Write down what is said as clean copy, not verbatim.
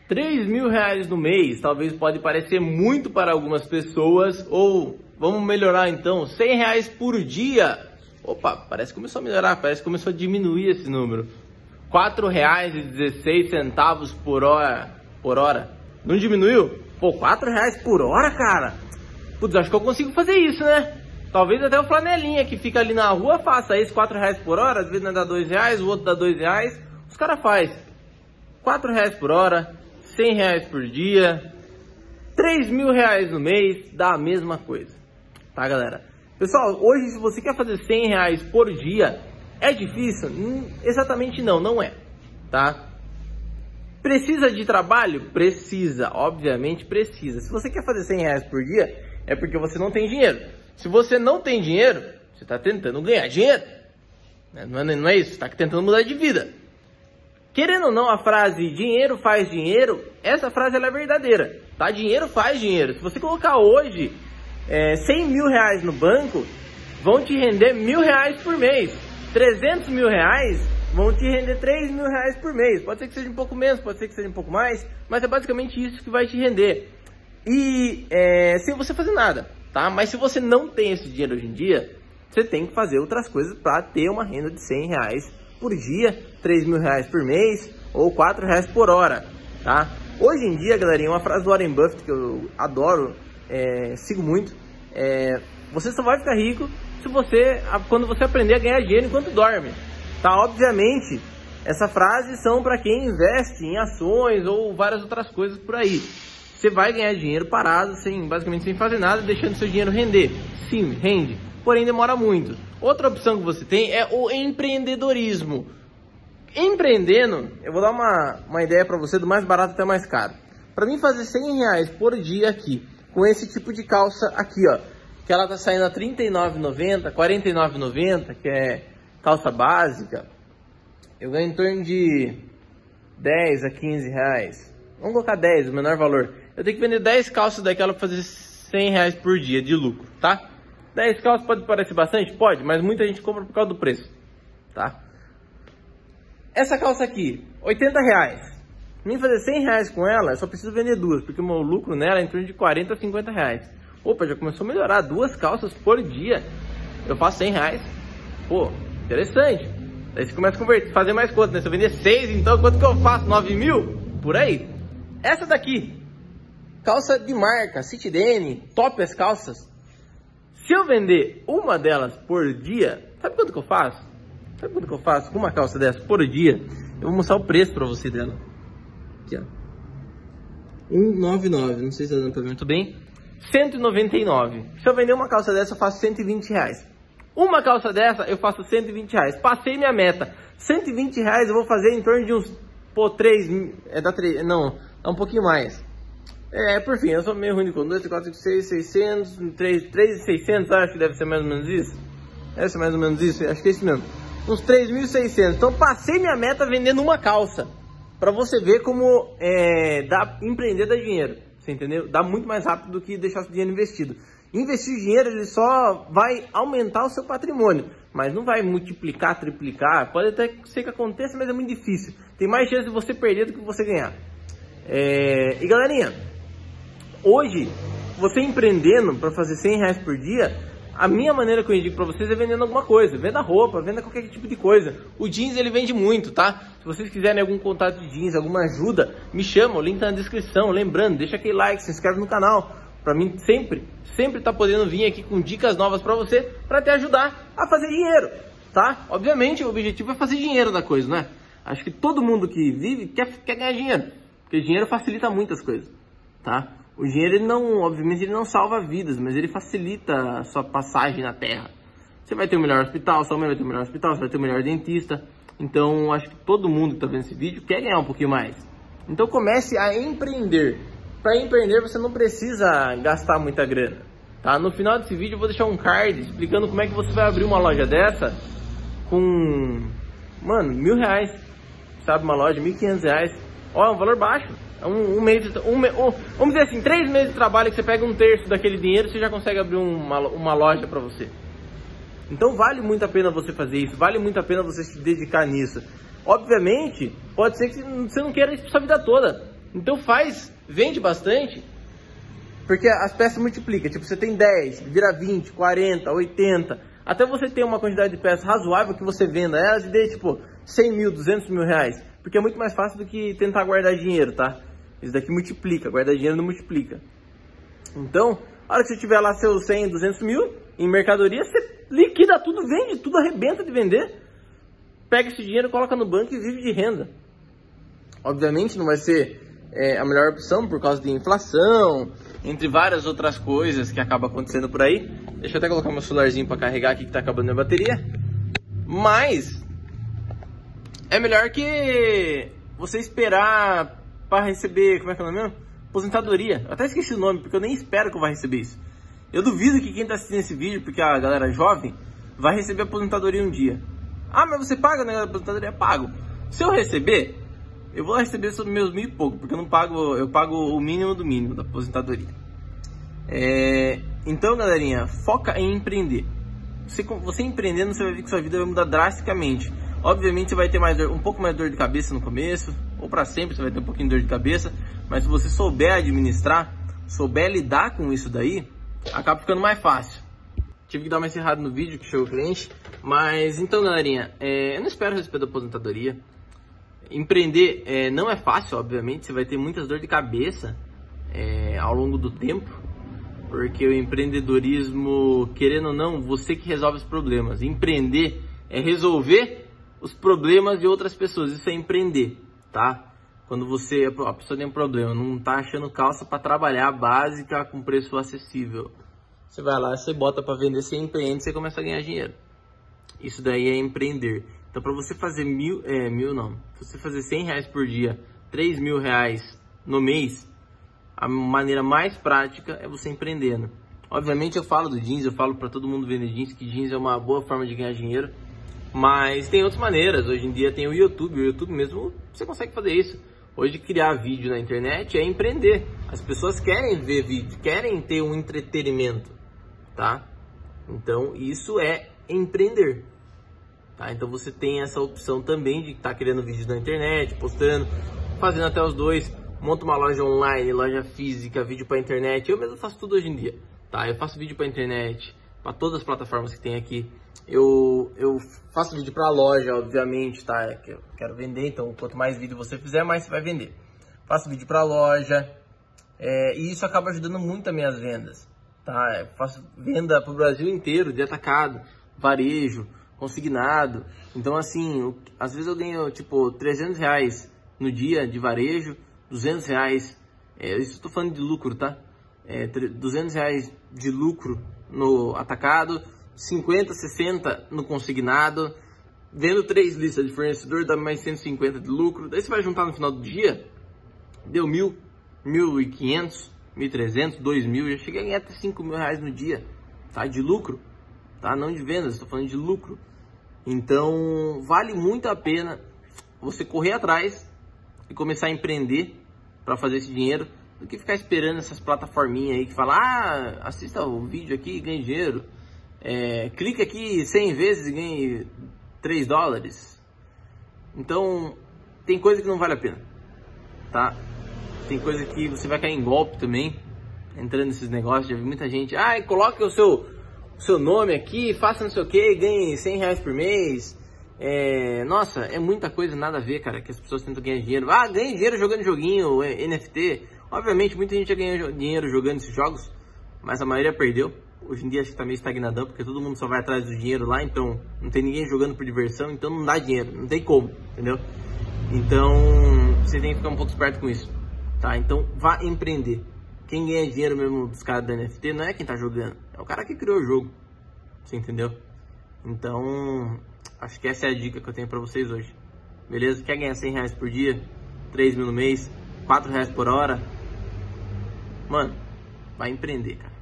R$ 3.000 no mês, talvez pode parecer muito para algumas pessoas, ou vamos melhorar então, R$ 100 por dia. Opa, parece que começou a melhorar, parece que começou a diminuir esse número. R$ 4,16 por hora. Não diminuiu? Pô, R$ 4 por hora, cara? Putz, acho que eu consigo fazer isso, né? Talvez até o flanelinha que fica ali na rua faça esse R$ 4 por hora, às vezes não dá R$ 2, o outro dá R$ 2, os caras fazem R$ 4 por hora, R$ 100 por dia, R$ 3.000 no mês, dá a mesma coisa, tá galera? Pessoal, hoje se você quer fazer R$ 100 por dia, é difícil? Exatamente não é, tá? Precisa de trabalho? Precisa, obviamente precisa. Se você quer fazer R$ 100 por dia, é porque você não tem dinheiro. Se você não tem dinheiro, você está tentando ganhar dinheiro. Não é isso, você está tentando mudar de vida. Querendo ou não, a frase dinheiro faz dinheiro, essa frase ela é verdadeira, tá? Dinheiro faz dinheiro. Se você colocar hoje R$100 mil no banco, vão te render R$ 1.000 por mês. R$300 mil vão te render R$3.000 por mês. Pode ser que seja um pouco menos, pode ser que seja um pouco mais, mas é basicamente isso que vai te render. E sem você fazer nada, tá? Mas se você não tem esse dinheiro hoje em dia, você tem que fazer outras coisas para ter uma renda de R$100 por dia, R$3.000 por mês ou R$ 4 por hora, tá? Hoje em dia, galerinha, uma frase do Warren Buffett que eu adoro, sigo muito, você só vai ficar rico se quando você aprender a ganhar dinheiro enquanto dorme, tá? Obviamente, essa frase são para quem investe em ações ou várias outras coisas por aí. Você vai ganhar dinheiro parado, basicamente sem fazer nada, deixando seu dinheiro render. Sim, rende, porém demora muito. Outra opção que você tem é o empreendedorismo. Empreendendo, eu vou dar uma ideia para você do mais barato até mais caro. Para mim fazer R$100 por dia aqui, com esse tipo de calça aqui, ó, que ela tá saindo a R$ 39,90, R$ 49,90, que é calça básica, eu ganho em torno de 10 a 15 reais. Vamos colocar 10, o menor valor. Eu tenho que vender 10 calças daquela para fazer R$100 por dia de lucro, tá? 10 calças pode parecer bastante? Pode, mas muita gente compra por causa do preço, tá? Essa calça aqui, R$80. Pra mim fazer R$100 com ela, eu só preciso vender duas, porque o meu lucro nela é em torno de 40 a 50 reais. Opa, já começou a melhorar, 2 calças por dia, eu faço R$100. Pô, interessante. Aí você começa a converter, fazer mais conta, né? Se eu vender 6, então quanto que eu faço? 9 mil? Por aí. Essa daqui, calça de marca, City Denim, top as calças. Se eu vender uma delas por dia, sabe quanto que eu faço? Sabe quanto que eu faço com uma calça dessa por dia? Eu vou mostrar o preço pra você dela. Aqui, ó. 199, não sei se tá dando pra ver muito bem. 199. Se eu vender uma calça dessa, eu faço R$120. Uma calça dessa, eu faço R$120. Passei minha meta. R$120 eu vou fazer em torno de uns, pô, 3, não, dá um pouquinho mais. Por fim, eu sou meio ruim de conta. 2, 4, 5, 6, 600, 3.600, acho que deve ser mais ou menos isso. Deve ser mais ou menos isso, acho que é isso mesmo. Uns 3.600. Então passei minha meta vendendo uma calça. Pra você ver como empreender dá dinheiro. Você entendeu? Dá muito mais rápido do que deixar o dinheiro investido. Investir dinheiro, ele só vai aumentar o seu patrimônio, mas não vai multiplicar, triplicar. Pode até ser que aconteça, mas é muito difícil. Tem mais chance de você perder do que você ganhar. E galerinha, hoje, você empreendendo para fazer R$100 por dia, a minha maneira que eu indico para vocês é vendendo alguma coisa. Venda roupa, venda qualquer tipo de coisa. O jeans, ele vende muito, tá? Se vocês quiserem algum contato de jeans, alguma ajuda, me chama, o link tá na descrição. Lembrando, deixa aquele like, se inscreve no canal. Pra mim, sempre tá podendo vir aqui com dicas novas pra você, pra te ajudar a fazer dinheiro, tá? Obviamente, o objetivo é fazer dinheiro da coisa, né? Acho que todo mundo que vive quer ganhar dinheiro, porque dinheiro facilita muitas coisas, tá? O dinheiro, ele não, obviamente, ele não salva vidas, mas ele facilita a sua passagem na Terra. Você vai ter o melhor hospital, sua mãe vai ter o melhor hospital, você vai ter o melhor dentista. Então, acho que todo mundo que tá vendo esse vídeo quer ganhar um pouquinho mais. Então, comece a empreender. Para empreender, você não precisa gastar muita grana, tá? No final desse vídeo, eu vou deixar um card explicando como é que você vai abrir uma loja dessa com, mano, R$1.000, sabe? Uma loja, R$1.500. Ó, é um valor baixo. É vamos dizer assim, 3 meses de trabalho que você pega 1/3 daquele dinheiro, você já consegue abrir uma loja para você. Então vale muito a pena você fazer isso, vale muito a pena você se dedicar nisso. Obviamente, pode ser que você não queira isso pra sua vida toda. Então vende bastante, porque as peças multiplicam. Tipo, você tem 10, vira 20, 40, 80, até você ter uma quantidade de peças razoável que você venda elas e dê tipo 100 mil, 200 mil reais. Porque é muito mais fácil do que tentar guardar dinheiro, tá? Isso daqui multiplica, guardar dinheiro não multiplica. Então, a hora que você tiver lá seus 100, 200 mil em mercadoria, você liquida tudo, vende tudo, arrebenta de vender. Pega esse dinheiro, coloca no banco e vive de renda. Obviamente não vai ser a melhor opção por causa de inflação, entre várias outras coisas que acabam acontecendo por aí. Deixa eu até colocar meu celularzinho para carregar aqui que tá acabando a bateria. Mas é melhor que você esperar para receber, como é que é o nome mesmo? Aposentadoria. Eu até esqueci o nome, porque eu nem espero que eu vá receber isso. Eu duvido que quem tá assistindo esse vídeo, porque a galera jovem, vai receber aposentadoria um dia. Ah, mas você paga, né? A aposentadoria? Pago. Se eu receber, eu vou receber sobre meus 1.000 e pouco, porque eu pago o mínimo do mínimo da aposentadoria. Então, galerinha, foca em empreender. Você empreendendo, você vai ver que sua vida vai mudar drasticamente. Obviamente, você vai ter um pouco mais de dor de cabeça no começo, ou para sempre você vai ter um pouquinho de dor de cabeça, mas se você souber administrar, souber lidar com isso daí, acaba ficando mais fácil. Tive que dar uma encerrada no vídeo que chegou o cliente, mas então, galerinha, eu não espero receber da aposentadoria. Empreender não é fácil, obviamente, você vai ter muitas dores de cabeça ao longo do tempo, porque o empreendedorismo, querendo ou não, você que resolve os problemas. Empreender é resolver os problemas de outras pessoas, isso é empreender, tá? Quando a pessoa tem um problema, não tá achando calça para trabalhar básica com preço acessível, você vai lá, você bota para vender, você empreende, você começa a ganhar dinheiro. Isso daí é empreender. Então, para você fazer você fazer 100 reais por dia, 3 mil reais no mês, a maneira mais prática é você empreendendo. Obviamente eu falo do jeans, eu falo para todo mundo vender jeans, que jeans é uma boa forma de ganhar dinheiro, mas tem outras maneiras. Hoje em dia tem o YouTube mesmo, você consegue fazer isso. Hoje criar vídeo na internet é empreender. As pessoas querem ver vídeo, querem ter um entretenimento, tá? Então isso é empreender. Tá, então você tem essa opção também de estar criando vídeos na internet, postando, fazendo até os dois. Monta uma loja online, loja física, vídeo para internet. Eu mesmo faço tudo hoje em dia, tá? Eu faço vídeo para internet, para todas as plataformas que tem aqui. Eu faço vídeo para loja, obviamente, tá? Que eu quero vender, então quanto mais vídeo você fizer, mais você vai vender. Faço vídeo para loja, e isso acaba ajudando muito as minhas vendas, tá? Eu faço venda para o Brasil inteiro, de atacado, varejo, consignado. Então, assim, às vezes eu ganho tipo 300 reais no dia de varejo, 200 reais, isso eu tô falando de lucro, tá? 200 reais de lucro no atacado, 50, 60 no consignado. Vendo 3 listas de fornecedor dá mais 150 de lucro. Daí você vai juntar no final do dia, deu 1.000, 1.500, 1.300, 2.000, já cheguei a ganhar até 5 mil reais no dia, tá? De lucro. Tá? Não de vendas, estou falando de lucro. Então vale muito a pena você correr atrás e começar a empreender para fazer esse dinheiro, do que ficar esperando essas plataforminhas aí que falam: assista o vídeo aqui e ganhe dinheiro, clique aqui 100 vezes e ganhe 3 dólares. Então tem coisa que não vale a pena, tá? Tem coisa que você vai cair em golpe também, entrando nesses negócios. Já vi muita gente: coloque o seu nome aqui, faça não sei o que, ganhe 100 reais por mês. Nossa, é muita coisa, nada a ver, cara, que as pessoas tentam ganhar dinheiro. Ganha dinheiro jogando joguinho, NFT. Obviamente, muita gente já ganha dinheiro jogando esses jogos, mas a maioria perdeu. Hoje em dia acho que tá meio estagnadão, porque todo mundo só vai atrás do dinheiro lá, então não tem ninguém jogando por diversão, então não dá dinheiro, não tem como, entendeu? Então, você tem que ficar um pouco esperto com isso, tá? Então, vá empreender. Quem ganha dinheiro mesmo dos caras da NFT não é quem tá jogando, é o cara que criou o jogo, você entendeu? Então, acho que essa é a dica que eu tenho pra vocês hoje, beleza? Quer ganhar 100 reais por dia, 3 mil no mês, 4 reais por hora? Mano, vai empreender, cara.